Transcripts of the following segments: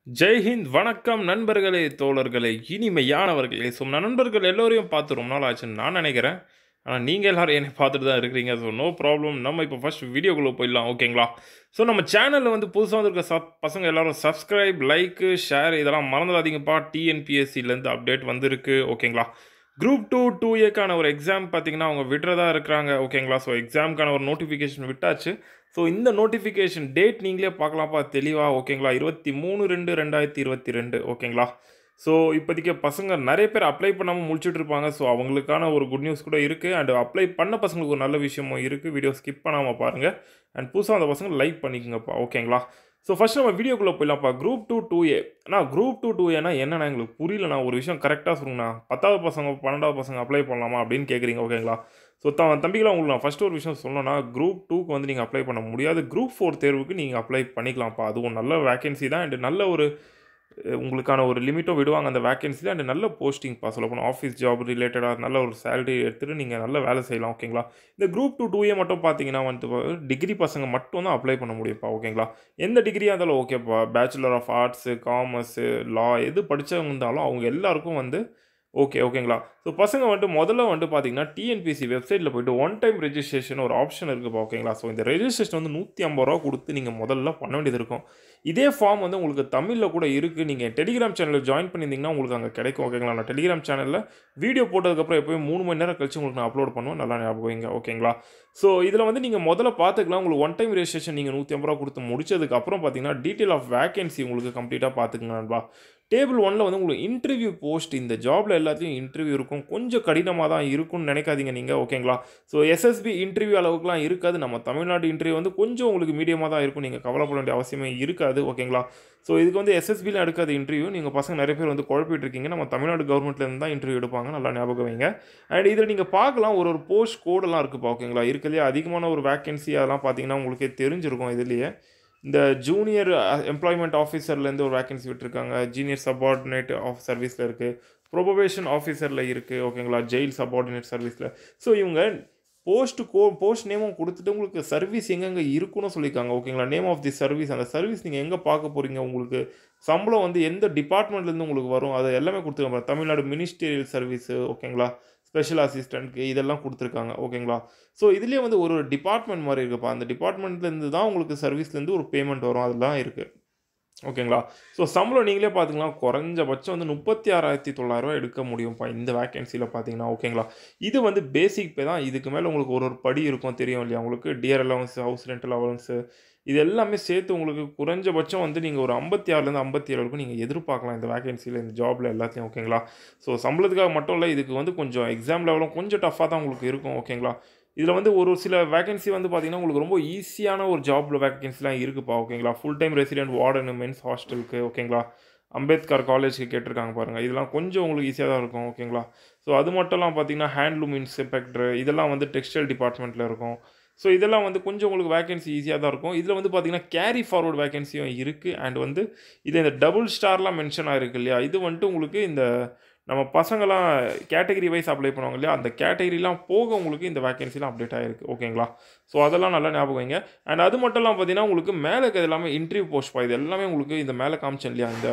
ஜெய் ஹிந்த் வணக்கம் நண்பர்களே தோழர்களே இனிமையானவர்களே நண்பர்கள் எல்லோரையும் பார்த்து ரொம்ப நாள் ஆச்சுன்னு நான் நினைக்கிறேன். ஆனால் நீங்கள் எல்லாரும் என்னை பார்த்துட்டு தான் இருக்கிறீங்க. No problem. நம்ம இப்போ ஃபர்ஸ்ட் வீடியோக்குள்ளே போயிடலாம், ஓகேங்களா? நம்ம சேனலில் வந்து புதுசாக வந்திருக்க பசங்க எல்லாரும் சப்ஸ்கிரைப், லைக்கு, ஷேர் இதெல்லாம் மறந்துடாதீங்கப்பா. டிஎன்பிஎஸ்சிலேருந்து அப்டேட் வந்திருக்கு, ஓகேங்களா? குரூப் 2 2ஏக்கான ஒரு எக்ஸாம் பார்த்தீங்கன்னா அவங்க விடுறதா இருக்கிறாங்க, ஓகேங்களா? எக்ஸாமுக்கான ஒரு நோட்டிஃபிகேஷன் விட்டாச்சு. இந்த நோட்டிஃபிகேஷன் டேட் நீங்களே பார்க்கலாம்ப்பா தெளிவா, ஓகேங்களா? 23/2/2022, ஓகேங்களா? இப்போதைக்கு பசங்க நிறைய பேர் அப்ளை பண்ணாமல் முழிச்சிட்டு இருப்பாங்க. அவங்களுக்கான ஒரு குட் நியூஸ் கூட இருக்குது. அண்ட் அப்ளை பண்ண பசங்களுக்கு ஒரு நல்ல விஷயமும் இருக்குது. வீடியோ ஸ்கிப் பண்ணாமல் பாருங்கள். அண்ட் புதுசாக அந்த பசங்க லைக் பண்ணிக்கோங்கப்பா, ஓகேங்களா? ஃபர்ஸ்ட் நம்ம வீடியோக்குள்ளே போயிடலாம்ப்பா. குரூப் 2 2ஏ. குரூப் 2 2ஏனா என்னன்னா எங்களுக்கு புரியலண்ணா. ஒரு விஷயம் கரெக்டாக சொல்லுங்கண்ணா. 10வது பசங்க 12வது பசங்க அப்ளை பண்ணலாமா அப்படின்னு கேட்குறீங்க, ஓகேங்களா? தம்பிகளா உங்களுக்கு நான் ஃபஸ்ட்டு ஒரு விஷயம் சொல்லணும்னா, குரூப் 2க்கு வந்து நீங்கள் அப்ளை பண்ண முடியாது. குரூப் 4 தேர்வுக்கு நீங்கள் அப்ளை பண்ணிக்கலாம்ப்பா. அதுவும் நல்ல வேக்கன்சி தான். அண்ட் நல்ல ஒரு உங்களுக்கான ஒரு லிமிட்டும் விடுவாங்க அந்த வேக்கன்சியில். அண்ட் நல்ல போஸ்டிங்ப்பா. சொல்லப்போனால் ஆஃபீஸ் ஜாப் ரிலேட்டடாக நல்ல ஒரு சேலரி எடுத்துகிட்டு நீங்கள் நல்ல வேலை செய்யலாம், ஓகேங்களா? இந்த குரூப் 2 2ஏ மட்டும் பார்த்தீங்கன்னா வந்து டிகிரி பசங்க மட்டும் தான் அப்ளை பண்ண முடியும்ப்பா, ஓகேங்களா? எந்த டிகிரியாக இருந்தாலும் ஓகேப்பா. Bachelor of arts, commerce, law எது படித்தவங்க இருந்தாலும் அவங்க எல்லாருக்கும் வந்து ஓகேங்களா? பசங்க முதல்ல பார்த்தீங்கன்னா, டிஎன்பிஎஸ்சி வெப்சைட்டில் போய்ட்டு ஒன் டைம் ரெஜிஸ்ட்ரேஷன் ஒரு ஆப்ஷன் இருக்குப்பா, ஓகேங்களா? இந்த ரெஜிஸ்ட்ரேஷன் வந்து ரூ. 150 குடுத்து நீங்க முதல்ல பண்ண வேண்டியது இருக்கும். இதே ஃபார்ம் வந்து உங்களுக்கு தமிழ்ல கூட இருக்கு. நீங்க டெலிகிராம் சேனல்ல ஜாயின் பண்ணியிருந்தீங்கன்னா, உங்களுக்கு அங்க கிடைக்கும், ஓகேங்களா? நான் டெலிகிராம் சேனல்ல வீடியோ போட்டதுக்கப்புறம் எப்பயும் 3 மணி நேரம் கழிச்சு உங்களுக்கு நான் அப்லோட் பண்ணுவேன். நல்லா ஞாபகம் வைங்க, ஓகேங்களா? இதில வந்து நீங்க முதல்ல பார்த்துக்கலாம். உங்களுக்கு ஒன் டைம் ரெஜிஸ்ட்ரேஷன் நீங்க ரூ. 150 குடுத்து முடிச்சதுக்கு அப்புறம் பார்த்தீங்கன்னா, டீட்டெயில் ஆஃப் வேக்கன்சி உங்களுக்கு கம்ப்ளீட்டா பார்த்துக்கங்க நண்பா. டேபிள் 1ல வந்து உங்களுக்கு இன்டர்வியூ போஸ்ட் இந்த ஜாப்ல எல்லாத்துலயும் இன்டர்வியூ இருக்கும். கொஞ்சம் கடினமா தான் இருக்கும்னு நினைக்காதீங்க நீங்க, ஓகேங்களா? எஸ்எஸ்பி இன்டர்வியூ அளவுக்குலாம் இருக்காது. நம்ம தமிழ்நாடு இன்டர்வியூ வந்து கொஞ்சம் உங்களுக்கு மீடியமா தான் இருக்கும். நீங்க கவலைப்பட வேண்டிய அவசியமே இருக்காது, ஓகேங்களா? இதுக்கு வந்து எஸ்எஸ்பிலாம் எடுக்காத இன்டர்வியூ. நீங்க பசங்க நிறைய பேர் வந்து குழப்பிட்டு இருக்கீங்க. நம்ம தமிழ்நாடு கவர்மெண்ட்ல இருந்து தான் இன்டர்வியூ எடுப்பாங்க. நல்லா ஞாபகம் வைங்க. அண்ட் இதில நீங்க பார்க்கலாம் ஒரு போஸ்ட் கோடெல்லாம் இருக்குப்பா, ஓகேங்களா? இருக்கிறதுலே அதிகமான ஒரு வேக்கன்சி அதெல்லாம் பார்த்தீங்கன்னா உங்களுக்கே தெரிஞ்சிருக்கும் இதிலேயே. இந்த ஜூனியர் எம்ப்ளாய்மெண்ட் ஆஃபீஸர்லேருந்து ஒரு வேக்கன்சி விட்டுருக்காங்க. ஜூனியர் சப்பார்டினேட் ஆஃப் சர்வீஸில் இருக்குது. ப்ரொபவேஷன் ஆஃபீஸரில் இருக்குது, ஓகேங்களா? ஜெயில் சப்பார்டினேட் சர்வீஸில். இவங்க போஸ்ட் நேமும் கொடுத்துட்டு உங்களுக்கு சர்வீஸ் எங்கெங்கே இருக்குன்னு சொல்லியிருக்காங்க, ஓகேங்களா? நேம் ஆஃப் தி சர்வீஸ், அந்த சர்வீஸ் நீங்கள் எங்கே பார்க்க போகிறீங்க, உங்களுக்கு சம்பளம் வந்து எந்த டிபார்ட்மெண்ட்லேருந்து உங்களுக்கு வரும், அது எல்லாமே கொடுத்துருக்காங்க. தமிழ்நாடு மினிஸ்டீரியல் சர்வீஸு, ஓகேங்களா? ஸ்பெஷல் அசிஸ்டன்ட்க்கு இதெல்லாம் கொடுத்துருக்காங்க, ஓகேங்களா? இதுலேயே வந்து ஒரு டிபார்ட்மெண்ட் மாதிரி இருக்குப்பா. அந்த டிபார்ட்மெண்ட்லேருந்து தான் உங்களுக்கு சர்வீஸ்லேருந்து ஒரு பேமெண்ட் வரும். அதெல்லாம் இருக்குது, ஓகேங்களா? சம்பளம் நீங்களே பார்த்துக்கலாம். குறைஞ்சபட்சம் வந்து ரூ. 36,900 எடுக்க முடியும்ப்பா இந்த வேக்கன்சியில் பார்த்தீங்கன்னா, ஓகேங்களா? இது வந்து பேசிக் பே தான். இதுக்கு மேலே உங்களுக்கு ஒரு ஒரு படி இருக்கும், தெரியும் இல்லையா உங்களுக்கு? Dear allowance, house rental allowance இது எல்லாமே சேர்த்து உங்களுக்கு குறைஞ்சபட்சம் வந்து நீங்கள் ஒரு 56லேருந்து 57 வரைக்கும் நீங்கள் எதிர்பார்க்கலாம் இந்த வேக்கன்சியில், இந்த ஜாபில் எல்லாத்தையும், ஓகேங்களா? சம்பளத்துக்காக மட்டும் இல்லை, இதுக்கு வந்து கொஞ்சம் எக்ஸாம் லெவலும் கொஞ்சம் டஃப்பாக தான் உங்களுக்கு இருக்கும், ஓகேங்களா? இதில் வந்து ஒரு சில வேக்கன்சி வந்து பார்த்தீங்கன்னா, உங்களுக்கு ரொம்ப ஈஸியான ஒரு ஜாப் வேக்கன்சிலாம் இருக்குப்பா, ஓகேங்களா? Full time resident warden men's ஹாஸ்டலுக்கு, ஓகேங்களா? அம்பேத்கர் காலேஜுக்கு கேட்டிருக்காங்க பாருங்கள். இதெல்லாம் கொஞ்சம் உங்களுக்கு ஈஸியாக தான் இருக்கும், ஓகேங்களா? அது மட்டும்லாம் பார்த்தீங்கன்னா, ஹேண்ட்லூம் இன்ஸ்பெக்டர் இதெல்லாம் வந்து டெக்ஸ்டைல் டிபார்ட்மெண்ட்டில் இருக்கும். இதெல்லாம் வந்து கொஞ்சம் உங்களுக்கு வேக்கன்சி ஈஸியாக தான் இருக்கும். இதில் வந்து பார்த்தீங்கன்னா, கேரி ஃபார்வர்ட் வேக்கன்சியும் இருக்குது. அண்ட் வந்து இது இந்த டபுள் ஸ்டார்லாம் மென்ஷன் ஆகிருக்கு இல்லையா? இது வந்துட்டு உங்களுக்கு இந்த நம்ம பசங்களாம் கேட்டகரி வைஸ் அப்ளை பண்ணுவாங்க இல்லையா? அந்த கேட்டகரிலாம் போக உங்களுக்கு இந்த வேக்கன்சிலாம் அப்டேட் ஆகிருக்கு, ஓகேங்களா? அதெல்லாம் நல்லா ஞாபகம் வைங்க. அண்ட் அது மட்டும் இல்லாமல் பார்த்தீங்கன்னா, உங்களுக்கு மேலே இருக்கிறது எல்லாமே இன்டர்வியூ போஸ்ட்ப்பா. இது எல்லாமே உங்களுக்கு இந்த மேலே காமிச்சேன் இல்லையா? இந்த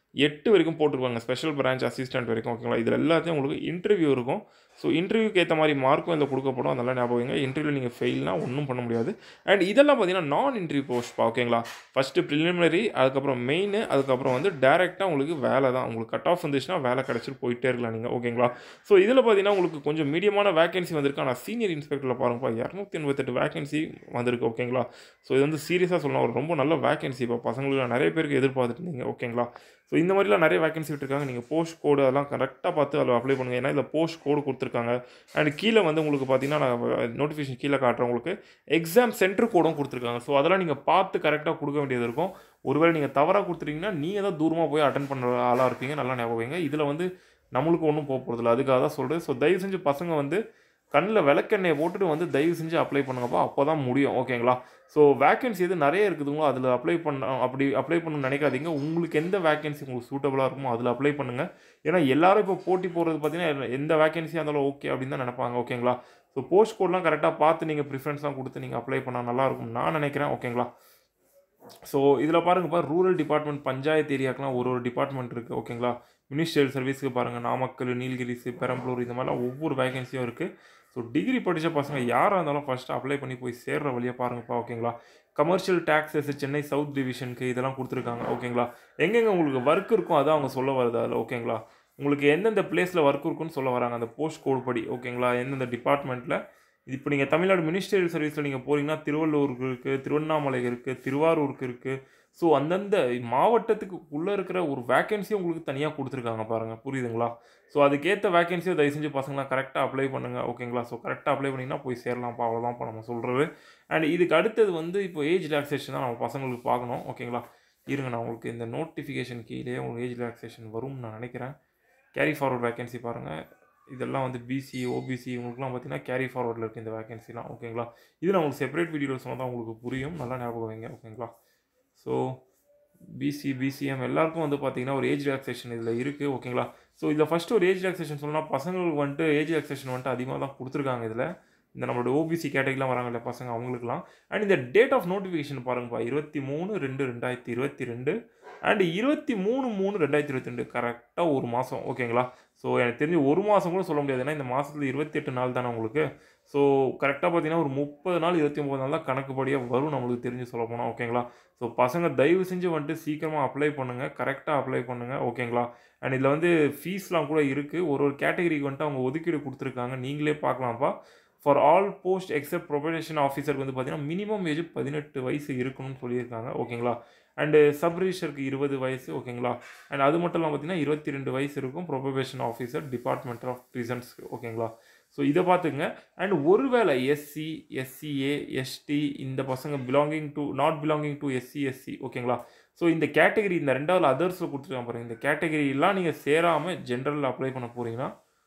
8 வரைக்கும் போட்டிருப்பாங்க. ஸ்பெஷல் பிரான்ச் அசிஸ்டன்ட் வரைக்கும், ஓகேங்களா? இதில் எல்லாத்தையும் உங்களுக்கு இன்டர்வியூ இருக்கும். இன்டர்வியூக்கு ஏற்ற மாதிரி மார்க்கும் இதில் கொடுக்கப்படும். அதெல்லாம் ஞாபகம் வைங்க. இன்டர்வியூவில் நீங்கள் ஃபெயில்னா ஒன்றும் பண்ண முடியாது. அண்ட் இதெல்லாம் பார்த்தீங்கன்னா, நான் இன்டர்வியூ போஸ்ட்ப்பா, ஓகேங்களா? ஃபஸ்ட்டு ப்ரிலிமினரி, அதுக்கப்புறம் மெயின், அதுக்கப்புறம் வந்து டேரெக்டாக உங்களுக்கு வேலை தான். உங்களுக்கு கட் ஆஃப் வந்துச்சுன்னா வேலை கிடச்சிட்டு போயிட்டே இருக்கலாம் நீங்கள், ஓகேங்களா? இதில் பார்த்தீங்கன்னா, உங்களுக்கு கொஞ்சம் மீடியமான வேக்கன்சி வந்திருக்கு. ஆனால் சீனியர் இன்ஸ்பெக்டரில் பாருங்கப்பா 288 வேக்கன்சி வந்திருக்கு, ஓகேங்களா? இது வந்து சீரியஸாக சொல்லலாம், ஒரு ரொம்ப நல்ல வேக்கன்சி. இப்போ பசங்களுக்கு நிறைய பேருக்கு எதிர்பார்த்துட்டு இருந்தீங்க, ஓகேங்களா? இந்த மாதிரிலாம் நிறைய வேக்கன்சி விட்டுருக்காங்க. நீங்கள் போஸ்ட் கோடு அதெல்லாம் கரெக்டாக பார்த்து அதில் அப்ளை பண்ணுங்கள். ஏன்னா இதில் போஸ்ட் கோடு கொடுத்துருக்காங்க. அண்ட் கீழே வந்து உங்களுக்கு பார்த்தீங்கன்னா, நான் நோட்டிஃபிகேஷன் கீழே காட்டுறேன் உங்களுக்கு. எக்ஸாம் சென்டர் கோடும் கொடுத்துருக்காங்க. அதெல்லாம் நீங்கள் பார்த்து கரெக்டாக கொடுக்க வேண்டியது இருக்கும். ஒருவேளை நீங்கள் தவறாக கொடுத்துட்டீங்கன்னா, நீங்கள் தான் தூரமாக போய் அட்டென்ட் பண்ணுற ஆளாக இருப்பீங்க. நல்லா ஞாபகம் வைங்க. இதில் வந்து நம்மளுக்கு ஒன்றும் போகிறதில்ல. அதுக்காக தான் சொல்கிறேன். தயவு செஞ்சு பசங்க வந்து கண்ணில் விளக்கெண்ணெயை போட்டுட்டு வந்து தயவு செஞ்சு அப்ளை பண்ணுங்கப்பா. அப்போ தான் முடியும், ஓகேங்களா? வேக்கன்சி எது நிறைய இருக்குதுங்களோ அதில் அப்ளை பண்ணணும்னு நினைக்காதீங்க. உங்களுக்கு எந்த வேக்கன்சி உங்களுக்கு சூட்டபுளாக இருக்குமோ அதில் அப்ளை பண்ணுங்கள். ஏன்னா எல்லாரும் இப்போ போட்டி போடுறது பார்த்தீங்கன்னா, எந்த வேக்கன்சியாக இருந்தாலும் ஓகே அப்படின்னு தான் நினைப்பாங்க, ஓகேங்களா? போஸ்ட் கோட்லாம் கரெக்டாக பார்த்து நீங்கள் ப்ரிஃபரன்ஸ்லாம் கொடுத்து நீங்கள் அப்ளை பண்ணால் நல்லாயிருக்கும் நான் நினைக்கிறேன், ஓகேங்களா? ஸோ இதில் பாருங்கப்பா ரூரல் டிபார்ட்மெண்ட் பஞ்சாயத்து ஏரியாக்கெலாம் ஒரு டிபார்ட்மெண்ட் இருக்குது ஓகேங்களா. மினிஸ்ட்ரியல் சர்வீஸ்க்கு பாருங்கள் நாமக்கல், நீலகிரிஸ், பெரம்பலூர் இந்த மாதிரிலாம் ஒவ்வொரு வேகன்சியும் இருக்குது. ஸோ டிகிரி படித்த பசங்க யாராக இருந்தாலும் ஃபஸ்ட்டு அப்ளை பண்ணி போய் சேர்ற வழியாக பாருங்கப்பா ஓகேங்களா. கமர்ஷியல் டேக்ஸஸ் சென்னை சவுத் டிவிஷனுக்கு இதெல்லாம் கொடுத்துருக்காங்க ஓகேங்களா. எங்கெங்கே உங்களுக்கு ஒர்க் இருக்கும் அதான் அவங்க சொல்ல வருது அதில் ஓகேங்களா. உங்களுக்கு எந்தெந்த பிளேஸில் ஒர்க் இருக்குன்னு சொல்ல வராங்க அந்த போஸ்ட் கோட் படி ஓகேங்களா. எந்தெந்த டிபார்ட்மெண்ட்டில் இப்போ நீங்கள் தமிழ்நாடு மினிஸ்ட்ரியல் சர்வீஸில் நீங்கள் போகிறீங்கன்னா திருவள்ளூருக்கு இருக்குது, திருவண்ணாமலை இருக்குது, திருவாரூருக்கு இருக்குது. ஸோ அந்தந்த மாவட்டத்துக்கு உள்ளே இருக்கிற ஒரு வேக்கன்சியும் உங்களுக்கு தனியாக கொடுத்துருக்காங்க பாருங்கள், புரியுதுங்களா. ஸோ அதுக்கேற்ற வேக்கன்சியை தயவு செஞ்சு பசங்களாம் கரெக்டாக அப்ளை பண்ணுங்கள் ஓகேங்களா. ஸோ கரெக்டாக அப்ளை பண்ணிங்கன்னா போய் சேரலாம்ப்பா, அவ்வளோதான்ப்பா நம்ம சொல்கிறது. அண்ட் இதுக்கு அடுத்தது வந்து இப்போ ஏஜ் ரிலாக்ஸேஷன் தான் நம்ம பசங்களுக்கு பார்க்கணும் ஓகேங்களா. இருங்க நான் உங்களுக்கு இந்த நோட்டிஃபிகேஷன் கீழே உங்களுக்கு ஏஜ் ரிலாக்ஸேஷன் வரும்னு நான் நினைக்கிறேன். கேரி ஃபார்வர்ட் வேக்கன்சி பாருங்கள். இதெல்லாம் வந்து பிசி, ஓபிசி இவங்களுக்குலாம் பார்த்தீங்கன்னா கேரி ஃபார்வர்டில் இருக்குது இந்த வேகன்சிலாம் ஓகேங்களா. இது நான் உங்களுக்கு செப்பரேட் வீடியோவில் சொன்னால் தான் உங்களுக்கு புரியும், நல்லா ஞாபகம் வைங்க ஓகேங்களா. ஸோ பிசி, பிசிஎம் எல்லாருக்கும் வந்து பார்த்தீங்கன்னா ஒரு ஏஜ் ரிலாக்ஸேஷன் இதில் இருக்குது ஓகேங்களா. ஸோ இதில் ஃபஸ்ட்டு ஒரு ஏஜ் ரிலாக்ஸேஷன் சொல்லணும்னா பசங்களுக்கு வந்துட்டு ஏஜ் ரிலாக்ஸேஷன் வந்துட்டு அதிகமாக தான் கொடுத்துருக்காங்க இதில். இந்த நம்மளோட ஓபிசி கேட்டகரிலாம் வராங்க இல்லையா பசங்க அவங்களுக்குலாம். அண்ட் இந்த டேட் ஆஃப் நோட்டிஃபிகேஷன் பாருங்கப்பா 23/2/2022 அண்ட் 23/3/2022 கரெக்டாக ஒரு மாதம் ஓகேங்களா. ஸோ எனக்கு தெரிஞ்சு ஒரு மாதம் கூட சொல்ல முடியாது, ஏன்னா இந்த மாதத்தில் 28 நாள் தானே உங்களுக்கு. ஸோ கரெக்டாக பார்த்தீங்கன்னா ஒரு 30 நாள் 29 நாள் தான் கணக்குப்படியாக வரும் நம்மளுக்கு தெரிஞ்சு சொல்ல போனால் ஓகேங்களா. ஸோ பசங்க தயவு செஞ்சு வந்துட்டு சீக்கிரமாக அப்ளை பண்ணுங்கள், கரெக்டாக அப்ளை பண்ணுங்கள் ஓகேங்களா. அண்ட் இதில் வந்து ஃபீஸ்லாம் கூட இருக்குது, ஒரு ஒரு கேட்டகரிக்கு வந்துட்டு அவங்க ஒதுக்கீடு கொடுத்துருக்காங்க, நீங்களே பார்க்கலாம்ப்பா. For all post except probation ஆஃபீஸருக்கு வந்து பார்த்தீங்கன்னா மினிமம் ஏஜ் 18 வயசு இருக்கணும்னு சொல்லியிருக்காங்க ஓகேங்களா. அண்டு சப் ரிஜிஸ்டருக்கு 20 வயசு ஓகேங்களா. அண்ட் அது மட்டும் இல்லாமல் பார்த்தீங்கன்னா 22 வயசு இருக்கும் ப்ரொபேஷன் ஆஃபீஸர் டிபார்ட்மெண்ட் ஆஃப் ப்ரிசன்ஸ்க்கு ஓகேங்களா. ஸோ இதை பார்த்துங்க. அண்ட் ஒருவேளை எஸ்சி, எஸ்சிஏ, எஸ்டி இந்த பசங்க not belonging to SC, SC ஓகேங்களா. ஸோ இந்த கேட்டகரி இந்த ரெண்டாவது அதர்ஸில் கொடுத்துருக்காங்க பாருங்கள். இந்த கேட்டகரியெலாம் நீங்கள் சேராமல் ஜென்ரலில் அப்ளை பண்ண போகிறீங்கன்னா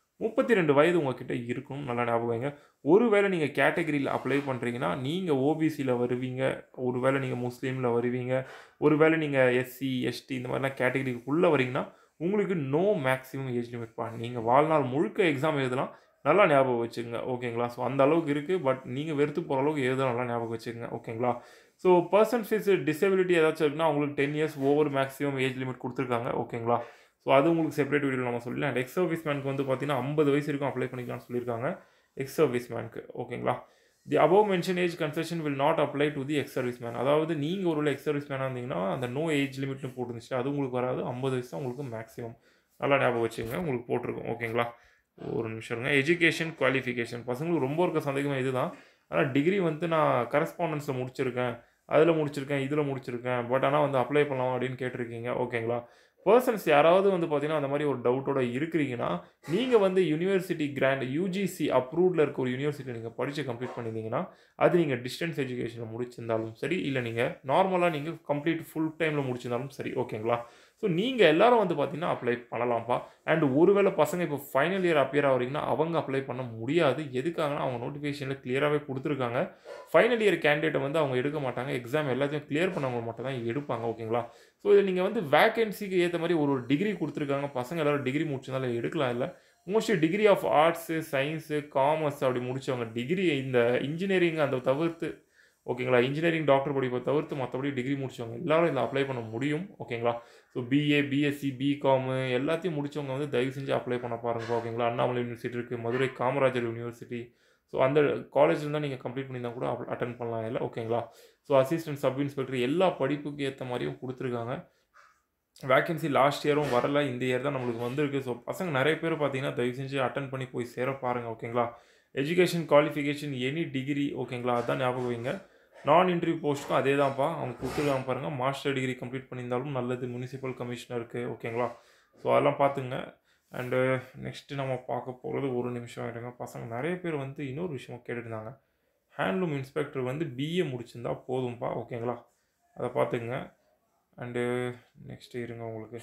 32 வயது உங்ககிட்ட இருக்கும், நல்லா ஞாபகம் வைங்க. ஒருவேளை நீங்கள் கேட்டகரியில் அப்ளை பண்ணுறீங்கன்னா நீங்கள் ஓபிசியில் வருவீங்க, ஒருவேளை நீங்கள் முஸ்லீமில் வருவீங்க, ஒருவேளை நீங்கள் எஸ்சி, எஸ்டி இந்த மாதிரிலாம் கேட்டகரிக்குள்ளே வரீங்கன்னா உங்களுக்கு நோ மேக்ஸிமம் ஏஜ் லிமிட்ப்பா. நீங்கள் வாழ்நாள் முழுக்க எக்ஸாம் எழுதலாம், நல்லா ஞாபகம் வச்சுக்கோங்க ஓகேங்களா. ஸோ அந்த அளவுக்கு இருக்குது, பட் நீங்கள் வெறுத்து போகிற அளவுக்கு எழுதலாம், நல்லா ஞாபகம் வச்சுக்கோங்க ஓகேங்களா. ஸோ பர்சன் ஃபீஸ் டிசபிலிட்டி ஏதாச்சும் இருக்குன்னா அவங்களுக்கு 10 years over maximum age limit கொடுத்துருக்காங்க ஓகேங்களா. ஸோ அது உங்களுக்கு செப்பரேட் வீடியோவில் நம்ம சொல்லலாம். அண்ட் எக்ஸ் சர்வீஸ் மேனுக்கு வந்து பார்த்தீங்கன்னா 50 வயசு வரைக்கும் அப்ளை பண்ணிக்கலாம்னு சொல்லியிருக்காங்க எக்ஸ் சர்வீஸ் மேனுக்கு ஓகேங்களா. The above mention age concession will not apply to the ex service man. அதாவது நீங்கள் ஒரு எக்ஸ் சர்வீஸ் மேனாக இருந்தீங்கன்னா அந்த நோ ஏஜ் லிமிட்னு போட்டுருந்துச்சு, அது உங்களுக்கு வராது. 50 வயசு தான் உங்களுக்கு மேக்ஸிமம், நல்லா ஞாபகம் வச்சுங்க, உங்களுக்கு போட்டிருக்கும் ஓகேங்களா. ஒரு நிமிஷம் இருங்க. எஜுகேஷன் குவாலிஃபிகேஷன் பசங்களுக்கு ரொம்ப இருக்க சந்தேகமாக இதுதான். ஆனால் டிகிரி வந்து நான் கரஸ்பாண்டன்ஸில் முடிச்சிருக்கேன், அதில் முடிச்சிருக்கேன், இதில் முடிச்சிருக்கேன், பட் ஆனால் வந்து அப்ளை பண்ணலாம் அப்படின்னு கேட்டிருக்கீங்க ஓகேங்களா. பர்சன்ஸ் யாராவது வந்து பார்த்தீங்கன்னா அந்த மாதிரி ஒரு டவுட்டோட இருக்கிறீங்கன்னா நீங்கள் வந்து யூனிவர்சிட்டி கிராண்ட் யூஜிசி அப்ரூவ்டில் இருக்க ஒரு யூனிவர்சிட்டி நீங்கள் படித்து கம்ப்ளீட் பண்ணியிருந்தீங்கன்னா அது நீங்கள் டிஸ்டன்ஸ் எஜுகேஷனில் முடிச்சிருந்தாலும் சரி, இல்லை நீங்கள் நார்மலாக நீங்கள் கம்ப்ளீட் ஃபுல் டைமில் முடிச்சிருந்தாலும் சரி ஓகேங்களா. ஸோ நீங்கள் எல்லாரும் வந்து பார்த்தீங்கன்னா அப்ளை பண்ணலாம்ப்பா. அண்ட் ஒருவேளை பசங்க இப்போ ஃபைனல் இயர் அப்பியர் ஆகிறீங்கன்னா அவங்க அப்ளை பண்ண முடியாது. எதுக்காகனா அவங்க நோட்டிஃபிகேஷனில் கிளியராகவே கொடுத்துருக்காங்க, ஃபைனல் இயர் கேண்டிடேட்டை வந்து அவங்க எடுக்க மாட்டாங்க, எக்ஸாம் எல்லாத்தையும் கிளியர் பண்ணவங்க மட்டும் தான் எடுப்பாங்க ஓகேங்களா. ஸோ இதில் நீங்கள் வந்து வேகன்சிக்கு ஏற்ற மாதிரி ஒரு டிகிரி கொடுத்துருக்காங்க, பசங்க எல்லோரும் டிகிரி முடிச்சதால எடுக்கலாம். இல்லை mostly degree of arts, science, commerce அப்படி முடித்தவங்க டிகிரி இந்த இன்ஜினியரிங் அந்த தவிர்த்து ஓகேங்களா, இன்ஜினியரிங் டாக்டர் படிப்பை தவிர்த்து மற்றபடி டிகிரி முடித்தவங்க எல்லாரும் இதில் அப்ளை பண்ண முடியும் ஓகேங்களா. ஸோ பிஏ, பிஎஸ்சி, பிகாமு எல்லாத்தையும் முடித்தவங்க வந்து தயவு செஞ்சு அப்ளை பண்ண பாருங்க ஓகேங்களா. அண்ணாமலை யூனிவர்சிட்டி இருக்குது, மதுரை காமராஜர் யூனிவர்சிட்டி, ஸோ அந்த காலேஜில் தான் நீங்கள் கம்ப்ளீட் பண்ணியிருந்தால் கூட அட்டன் பண்ணலாம் இல்லை ஓகேங்களா. ஸோ அசிஸ்டன்ட் சப் இன்ஸ்பெக்டர் எல்லா படிப்புக்கு ஏற்ற மாதிரியும் கொடுத்துருக்காங்க. வேக்கன்சி லாஸ்ட் இயரும் வரல, இந்த இயர் தான் நம்மளுக்கு வந்திருக்கு. ஸோ பசங்க நிறைய பேர் பார்த்தீங்கன்னா தயவு செஞ்சு அட்டன் பண்ணி போய் சேர பாருங்கள் ஓகேங்களா. எஜுகேஷன் குவாலிஃபிகேஷன் எனி டிகிரி ஓகேங்களா, அதுதான் ஞாபகம் வைங்க. நான் இன்டர்வியூ போஸ்ட்டுக்கும் அதே தான்ப்பா, அவங்க கொடுத்துருக்காங்க பாருங்கள். மாஸ்டர் டிகிரி கம்ப்ளீட் பண்ணியிருந்தாலும் நல்லது, முனிசிபல் கமிஷனருக்கு ஓகேங்களா. ஸோ அதெல்லாம் பார்த்துங்க. அண்டு நெக்ஸ்ட்டு நம்ம பார்க்க போகிறது ஒரு நிமிஷம் ஆகிடுங்க. பசங்க நிறைய பேர் வந்து இன்னொரு விஷயம் கேட்டுருந்தாங்க, ஹேண்ட்லூம் இன்ஸ்பெக்டர் வந்து பிஏ முடிச்சிருந்தா போதும்ப்பா ஓகேங்களா, அதை பார்த்துங்க. அண்டு நெக்ஸ்ட்டு இருங்க உங்களுக்கு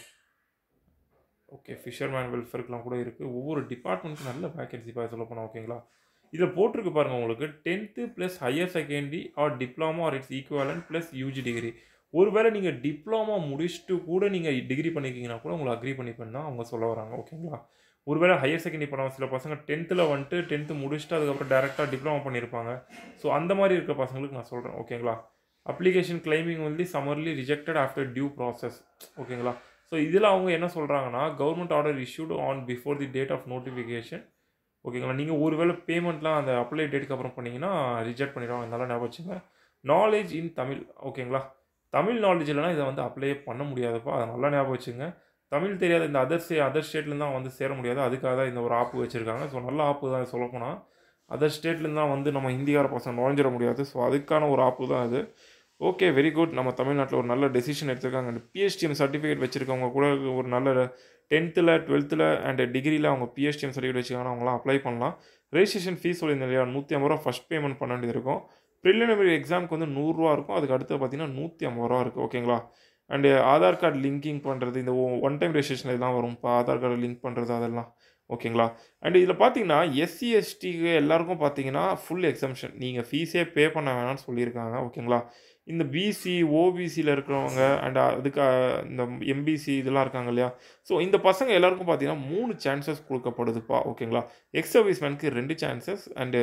ஓகே ஃபிஷர்மேன் வெல்ஃபேருக்குலாம் கூட இருக்குது. ஒவ்வொரு டிபார்ட்மெண்ட்டுக்கும் நல்ல வேகன்சி பார்த்து சொல்ல போனால் ஓகேங்களா. இதில் போட்டிருக்கு பாருங்கள் உங்களுக்கு 10th plus higher secondary or diploma or its equivalent plus UG degree. ஒருவேளை நீங்கள் டிப்ளமோ முடிச்சுட்டு கூட நீங்கள் டிகிரி பண்ணியிருக்கீங்கன்னா கூட உங்களை அக்ரி பண்ணிப்பேன்னு தான் அவங்க சொல்ல வராங்க ஓகேங்களா. ஒருவேளை ஹையர் செகண்டரி பண்ண சில பசங்க 10th வந்துட்டு 10th முடிச்சுட்டு அதுக்கப்புறம் டேரெக்டாக டிப்ளமோ பண்ணியிருப்பாங்க. ஸோ அந்த மாதிரி இருக்க பசங்களுக்கு நான் சொல்கிறேன் ஓகேங்களா. அப்ளிகேஷன் கிளைமிங் வந்து summarily rejected after due process. ஓகேங்களா? ஸோ இதில அவங்க என்ன சொல்றாங்கன்னா, government order issued on before the date of notification. ஓகேங்களா? நீங்க ஒரு வேள பேமெண்ட்லாம் அந்த அப்ளை டேட்க்கு அப்புறம் பண்ணீங்கன்னா, ரிஜெக்ட் பண்ணிடுவாங்க. நல்லா ஞாபகம் வச்சுக்கங்க. Knowledge in Tamil. ஓகேங்களா? தமிழ் நாலேட்ஜ் இல்லன்னா இத வந்து அப்ளையே பண்ண முடியாதுப்பா. அத நல்லா ஞாபகம் வச்சுக்கங்க. தமிழ் தெரியாத இந்த அதர் ஸ்டேட்லேருந்து தான் வந்து சேர முடியாது. அதுக்காக தான் இந்த ஒரு ஆப் வச்சிருக்காங்க. ஸோ நல்ல ஆப் தான் சொல்லப்போனா. அதர் ஸ்டேட்லேருந்து தான் வந்து நம்ம ஹிந்திக்கார பசங்க நுழைஞ்சிட முடியாது. ஸோ அதுக்கான ஒரு ஆப்பு தான் அது. ஓகே. Very good. நம்ம தமிழ்நாட்டில ஒரு நல்ல டெசிஷன் எடுத்திருக்காங்க. அந்த பிஎஸ்டிஎம் சர்டிஃபிகேட் வச்சிருக்கவங்க கூட ஒரு நல்ல 10த்ல, 12த்ல அண்ட் டிகிரில அவங்க பிஎஸ்டிஎம் சர்டிஃபிகேட் வச்சுருக்காங்கன்னா அவங்கலாம் அப்ளை பண்ணலாம். ரெஜிஸ்ட்ரேஷன் ஃபீஸ் சொல்லியிருந்தேன் இல்லையா? ரூ. 150 ஃபர்ஸ்ட் பேமெண்ட் பண்ண வேண்டியது இருக்கும். பிரிலிமினரி எக்ஸாம்க்கு வந்து ரூ. 100 இருக்கும். அதுக்கு அடுத்து பார்த்தீங்கன்னா ரூ. 150 இருக்கு. ஓகேங்களா? அண்ட் ஆதார் கார்டு லிங்கிங் பண்ணுறது இந்த ஒன் டைம் ரெஜிஸ்ட்ரேஷன் இதெல்லாம் வரும்ப்பா. ஆதார் கார்டு லிங்க் பண்ணுறது அதெல்லாம். ஓகேங்களா? அண்ட் இதில பார்த்தீங்கன்னா, எஸ்சி, எஸ்டிக்கு எல்லாருக்கும் பார்த்தீங்கன்னா ஃபுல் எக்ஸம்ஷன். நீங்க ஃபீஸே பே பண்ண வேணாம்னு சொல்லியிருக்காங்க. ஓகேங்களா? இந்த பிசி, ஓபிசில இருக்கிறவங்க அண்ட் அதுக்கு இந்த எம்பிசி இதெல்லாம் இருக்காங்க இல்லையா? ஸோ இந்த பசங்க எல்லாருக்கும் பார்த்தீங்கன்னா 3 சான்ஸஸ் குடுக்கப்படுதுப்பா. ஓகேங்களா? எக்ஸ் சர்வீஸ்மேனுக்கு 2 சான்ஸஸ் அண்ட்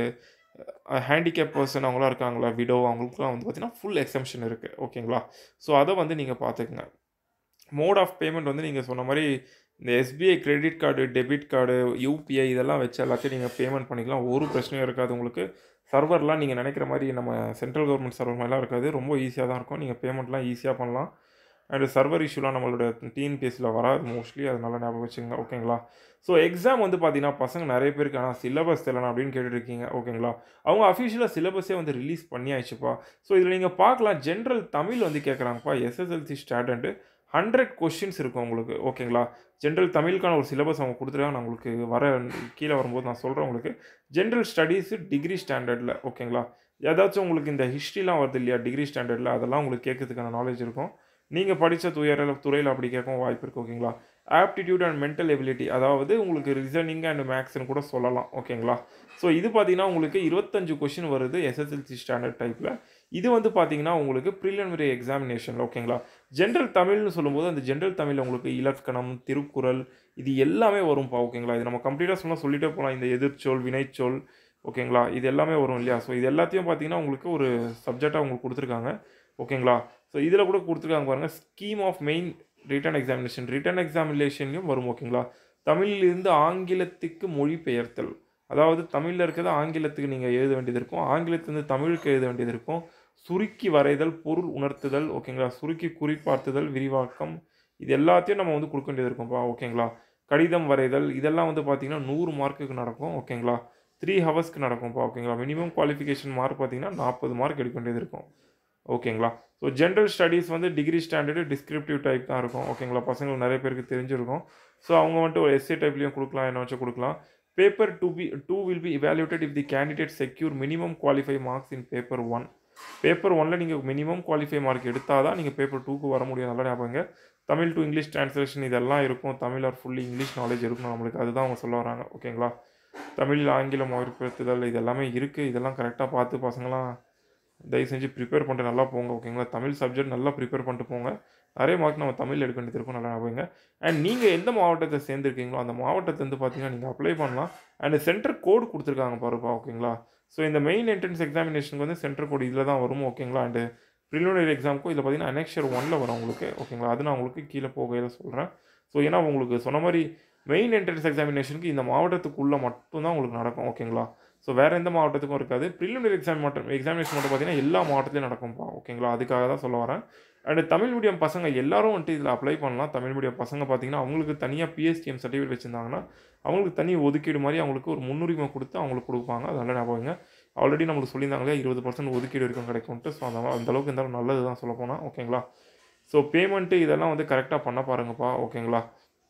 ஹேண்டிகேப் பெர்சன் அவங்கலாம் இருக்காங்களா? விடோ அவங்களுக்குலாம் வந்து பார்த்தீங்கன்னா, ஃபுல் எக்ஸம்ஷன் இருக்கு. ஓகேங்களா? ஸோ அத வந்து நீங்க பார்த்துக்கங்க. மோட் ஆஃப் பேமெண்ட் வந்து நீங்க சொன்ன மாரி இந்த SBI credit card, debit card, UPI இதெல்லாம் வச்சு எல்லாத்தையும் நீங்க பேமெண்ட் பண்ணிக்கலாம். ஒரு பிரச்சனையும் இருக்காது உங்களுக்கு. சர்வர்லாம் நீங்க நெனைக்கிற மாரி நம்ம சென்ட்ரல் கவர்ன்மெண்ட் சர்வர் மாரிலாம் இருக்காது. ரொம்ப ஈஸியா தான் இருக்கும். நீங்க பேமெண்ட்லாம் ஈஸியா பண்ணலாம். அண்ட் சர்வர் இஷ்யூலாம் நம்மளோட டிஎன்பிஎஸ்சில வராது மோஸ்ட்லி. அது நல்லா ஞாபகம் வச்சுக்கங்க. ஓகேங்களா? ஸோ எக்ஸாம் வந்து பார்த்தீங்கன்னா, பசங்க நெறைய பேருக்கு ஆனா சிலபஸ் தெரியலனா அப்படின்னு கேட்டுட்டுருக்கீங்க. ஓகேங்களா? அவங்க அஃபிஷியலா சிலபஸே வந்து ரிலீஸ் பண்ணியாச்சுப்பா. ஸோ இதில நீங்க பார்க்கலாம் ஜெனரல் தமிழ் வந்து கேட்குறாங்கப்பா. எஸ்எஸ்எல்சி ஸ்டாண்டர்ட் 100 கொஸ்டின்ஸ் இருக்கும் உங்களுக்கு. ஓகேங்களா? ஜெனரல் தமிழுக்கான ஒரு சிலபஸ் அவங்க குடுத்துருக்காங்க. நான் உங்களுக்கு கீழ வரும்போது நான் சொல்றேன் உங்களுக்கு. ஜெனரல் ஸ்டடீஸ் டிகிரி ஸ்டாண்டர்ட்ல. ஓகேங்களா? ஏதாச்சும் உங்களுக்கு இந்த ஹிஸ்ட்ரிலாம் வருது இல்லையா? டிகிரி ஸ்டாண்டர்ட்ல அதெல்லாம் உங்களுக்கு கேட்கறதுக்கான நாலேட்ஜ் இருக்கும். நீங்க படிச்ச துறையில அப்படி கேட்கவும் வாய்ப்பு இருக்கு. ஓகேங்களா? ஆப்டிட்யூட் அண்ட் மென்டல் எபிலிட்டி அதாவது உங்களுக்கு ரீசனிங் அண்ட் மேத்ஸ்ன்னு கூட சொல்லலாம். ஓகேங்களா? ஸோ இது பார்த்தீங்கன்னா, உங்களுக்கு 25 கொஸ்டின் வருது எஸ்எஸ்எல்சி ஸ்டாண்டர்ட் டைப்ல. இது வந்து பார்த்தீங்கன்னா, உங்களுக்கு பிரிலிமினரி எக்ஸாமினேஷன்ல. ஓகேங்களா? ஜெனரல் தமிழ்னு சொல்லும்போது, அந்த ஜெனரல் தமிழ்ல உங்களுக்கு இலக்கணம், திருக்குறள் இது எல்லாமே வரும்பா. ஓகேங்களா? இது நம்ம கம்ப்ளீட்டா சொல்லிட்டே போலாம். இந்த எதிர்ச்சொல், வினைச்சொல் ஓகேங்களா? இது எல்லாமே வரும் இல்லையா? ஸோ இது எல்லாத்தையும் பார்த்தீங்கன்னா, உங்களுக்கு ஒரு சப்ஜெக்ட்டா உங்களுக்கு குடுத்துருக்காங்க. ஓகேங்களா? ஸோ இதில கூட குடுத்துருக்காங்க பாருங்க. Scheme of main written examination. Written எக்ஸாமினேஷன்லயும் வரும். ஓகேங்களா? தமிழிலிருந்து ஆங்கிலத்துக்கு மொழிபெயர்த்தல். அதாவது தமிழ்ல இருக்கிறத ஆங்கிலத்துக்கு நீங்க எழுத வேண்டியது இருக்கும். ஆங்கிலத்திலிருந்து தமிழுக்கு எழுத வேண்டியது இருக்கும். சுருக்கி வரைதல், பொருள் உணர்த்துதல். ஓகேங்களா? சுருக்கி குறிப்பார்த்துதல், விரிவாக்கம் இது எல்லாத்தையும் நம்ம வந்து குடுக்க வேண்டியது இருக்கும்ப்பா. ஓகேங்களா? கடிதம் வரைதல் இதெல்லாம் வந்து பார்த்தீங்கன்னா, 100 மார்க்குக்கு நடக்கும். ஓகேங்களா? 3 ஹவர்ஸ்க்கு நடக்கும்ப்பா. ஓகேங்களா? மினிமம் குவாலிஃபிகேஷன் மார்க் பார்த்தீங்கன்னா, 40 மார்க் எடுக்க வேண்டியது இருக்கும். ஓகேங்களா? ஸோ ஜெனரல் ஸ்டடீஸ் வந்து டிகிரி ஸ்டாண்டர்டு டிஸ்கிரிப்டிவ் டைப் தான் இருக்கும். ஓகேங்களா? பசங்களுக்கு நெறைய பேருக்கு தெரிஞ்சிருக்கும். ஸோ அவங்க வந்துட்டு ஒரு எஸ்ஸே டைப்லயும் குடுக்கலாம். என்ன வச்சும் குடுக்கலாம். Paper 2 will be evaluated if the candidate secure minimum qualify marks in paper 1. Paper 1ல நீங்க மினிமம் குவாலிஃபை மார்க் எடுத்தா தான் நீங்க பேப்பர் 2க்கு வர முடியும். நல்லா ஞாபகங்க. தமிழ் டூ இங்கிலீஷ் டிரான்ஸ்லேஷன் இதெல்லாம் இருக்கும். Tamil or fully English knowledge இருக்கணும் நம்மளுக்கு. அதுதான் அவங்க சொல்ல வராங்க. ஓகேங்களா? தமிழில் ஆங்கிலம் மொழிபெயர்த்துதல் இது எல்லாமே இருக்கு. இதெல்லாம் கரெக்ட்டா பார்த்து பசங்கலாம் தயவு செஞ்சு ப்ரிப்பேர் பண்ணிட்டு நல்லா போங்க. ஓகேங்களா? தமிழ் சப்ஜெக்ட் நல்லா ப்ரிப்பேர் பண்ணிட்டு போங்க. நெறைய மார்க் நம்ம தமிழ்ல எடுக்க வேண்டியது இருக்கும். நல்லா ஞாபகங்க. அண்ட் நீங்க எந்த மாவட்டத்த சேர்ந்திருக்கீங்களோ, அந்த மாவட்டத்திலருந்து பார்த்தீங்கன்னா, நீங்க அப்ளை பண்ணலாம். அண்ட் சென்டர் கோடு குடுத்துருக்காங்க பாருப்பா. ஓகேங்களா? ஸோ இந்த மெயின் என்ட்ரன்ஸ் எக்ஸாமினேஷனுக்கு வந்து சென்டர் கோடு இதில தான் வரும். ஓகேங்களா? அண்ட் பிரிலிமினரி எக்ஸாம்க்கும் இதில பார்த்தீங்கன்னா, அனெக்ஷர் 1ல வரும் உங்களுக்கு. ஓகேங்களா? அது நான் உங்களுக்கு கீழ போகையில சொல்றேன். ஸோ ஏன்னா உங்களுக்கு சொன்ன மாரி மெயின் என்ட்ரன்ஸ் எக்ஸாமினேஷனுக்கு இந்த மாவட்டத்துக்குள்ள மட்டும் தான் உங்களுக்கு நடக்கும். ஓகேங்களா? ஸோ வேற எந்த மாவட்டத்துக்கும் இருக்காது. பிரிலிமினரி எக்ஸாமினேஷன் மட்டும் பார்த்தீங்கன்னா, எல்லா மாவட்டத்திலயும் நடக்கும்ப்பா. ஓகேங்களா? அதுக்காக தான் சொல்ல வரேன். அண்ட் தமிழ் மீடியம் பசங்க எல்லாரும் வந்துட்டு இதில அப்ளை பண்ணலாம். தமிழ் மீடியம் பசங்க பார்த்தீங்கன்னா, அவங்களுக்கு தனியா பிஎஸ்டிஎம் சர்டிஃபிகேட் வச்சிருந்தாங்கன்னா, அவங்களுக்கு தனி ஒதுக்கீடு மாரி அவங்களுக்கு ஒரு முன்னுரிமை குடுத்து அவங்களுக்கு குடுப்பாங்க. அது நல்லா ஞாபகம் வைங்க. ஆல்ரெடி நம்மளுக்கு சொல்லியிருந்தாங்க இல்லையா? 20% ஒதுக்கீடு வரைக்கும் கிடைக்கும்ன்ட்டு. ஸோ அந்த அளவுக்கு இருந்தாலும் நல்லது தான் சொல்லப்போனா. ஓகேங்களா? ஸோ பேமெண்ட் இதெல்லாம் வந்து கரெக்ட்டா பண்ண பாருங்கப்பா. ஓகேங்களா?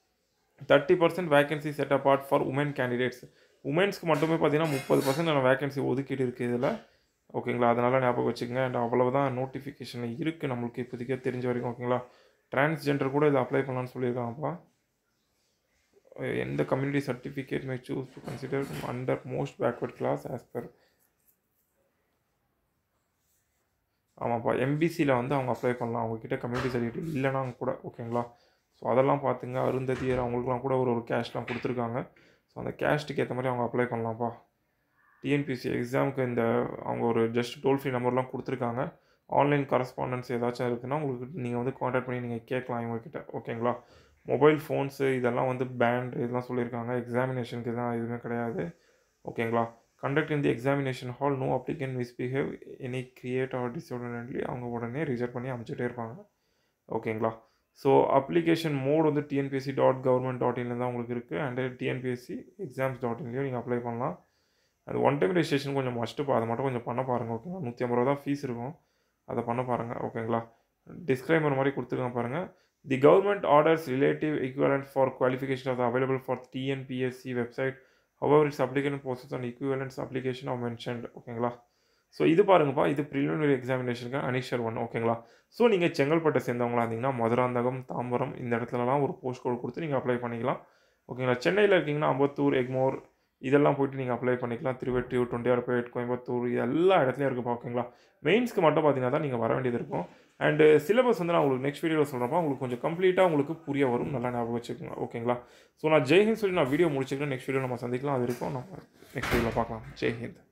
30% vacancy set apart for women candidates. வுமென்ஸ்க்கு மட்டுமே பார்த்தீங்கன்னா 30% வேக்கன்சி ஒதுக்கீடு இருக்கு இதில. ஓகேங்களா? அதனால ஞாபகம் வச்சுக்கங்க. அண்ட் அவ்வளவுதான் நோட்டிஃபிகேஷன் இருக்கு நம்மளுக்கு இப்போதைக்கு தெரிஞ்ச வரைக்கும். ஓகேங்களா? டிரான்ஸ்ஜெண்டர் கூட இதில அப்ளை பண்ணலாம்னு சொல்லியிருக்காங்கப்பா. எந்த community certificate may choose to consider under most backward class as per ஆமாப்பா. எம்பிசில வந்து அவங்க அப்ளை பண்ணலாம். அவங்க கிட்ட கம்யூனிட்டி சர்டிஃபிகேட் இல்லன்னா கூட. ஓகேங்களா? ஸோ அதெல்லாம் பார்த்துங்க. அருந்ததியர் அவங்களுக்குலாம் கூட ஒரு கேஷ்லாம் குடுத்துருக்காங்க. ஸோ அந்த கேஸ்ட்டுக்கு ஏத்த மாரி அவங்க அப்ளை பண்ணலாம்ப்பா. டிஎன்பிஎஸ்சி எக்ஸாமுக்கு அவங்க ஒரு ஜஸ்ட் டோல் ஃப்ரீ நம்பர்லாம் குடுத்துருக்காங்க. ஆன்லைன் கரஸ்பாண்டன்ஸ் ஏதாச்சும் இருக்குன்னா உங்களுக்கு நீங்கள் வந்து கான்டாக்ட் பண்ணி நீங்கள் கேட்கலாம் இவங்ககிட்ட. ஓகேங்களா? மொபைல் ஃபோன்ஸு இதெல்லாம் வந்து பேண்ட் இதெல்லாம் சொல்லியிருக்காங்க. எக்ஸாமினேஷனுக்கு தான் எதுவுமே கிடையாது. ஓகேங்களா? Conduct in the examination hall no applicant misbehave any create or disorderly அவங்க உடனே ரிஜெக்ட் பண்ணி அனுப்பிச்சிட்டே இருப்பாங்க. ஓகேங்களா? ஸோ அப்ளிகேஷன் மோட் வந்து tnpsc.government.in தான் உங்களுக்கு இருக்குது. அண்டு டிஎன்பிஎஸ்சி exams.inலையும் நீங்கள் அப்ளை பண்ணலாம். அது ஒன் டைம் ரெஜிஸ்ட்ரேஷன் கொஞ்சம் மஸ்ட்டுப்பா, அதை மட்டும் கொஞ்சம் பண்ண பாருங்கள். ஓகேங்களா? 150 தான் ஃபீஸ் இருக்கும். அதை பண்ண பாருங்கள். ஓகேங்களா? டிஸ்க்ளைமர் மாதிரி கொடுத்துருக்காங்க பாருங்கள். The government orders relative equivalent for qualification of available for TNPSC website. however its applicant possess an equivalence application are mentioned. ஓகேங்களா? ஸோ இது பாருங்கப்பா, இது ப்ரிலிமினரி எக்ஸாமினேஷனுக்கு அனிஷர் 1. ஓகேங்களா? ஸோ நீங்கள் செங்கல்பட்டை சேர்ந்தவங்களா இருந்தீங்கன்னா மதுராந்தகம், தாம்பரம் இந்த இடத்துலலாம் ஒரு போஸ்ட் கோட் கொடுத்து நீங்கள் அப்ளை பண்ணிக்கலாம். ஓகேங்களா? சென்னையில் இருக்கீங்கன்னா அம்பத்தூர், எக்மோர் இதெல்லாம் போய்ட்டு நீங்கள் அப்ளை பண்ணிக்கலாம். திருவெற்றியூர், டுண்டியார்பேட், கோயம்புத்தூர் இது எல்லா இடத்துலையும் இருக்குப்பா. ஓகேங்களா? மெயின்ஸ்க்கு மட்டும் பார்த்தீங்கன்னா தான் நீங்கள் வர வேண்டியது இருக்கும். அண்டு சிலபஸ் வந்து நான் உங்களுக்கு நெக்ஸ்ட் வீடியோவில் சொல்கிறப்ப உங்களுக்கு கொஞ்சம் கம்ப்ளீட்டாக உங்களுக்கு புரிய வரும். நல்லா ஞாபகம் வச்சுக்கோங்க. ஓகேங்களா? ஸோ நான் ஜெய்ஹிந்த் சொல்லி நான் வீடியோ முடிச்சுக்கிறேன். நெக்ஸ்ட் வீடியோ நம்ம சந்திக்கலாம். அது இருக்கும் நம்ம நெக்ஸ்ட் வீடியோவில் பார்க்கலாம். ஜெய்ஹிந்த்.